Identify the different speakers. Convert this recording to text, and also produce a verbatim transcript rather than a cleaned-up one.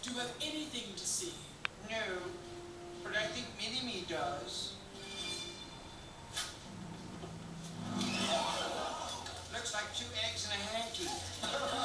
Speaker 1: Do you have anything to see?
Speaker 2: No, but I think Mini-Me does. Looks like two eggs and a hankie.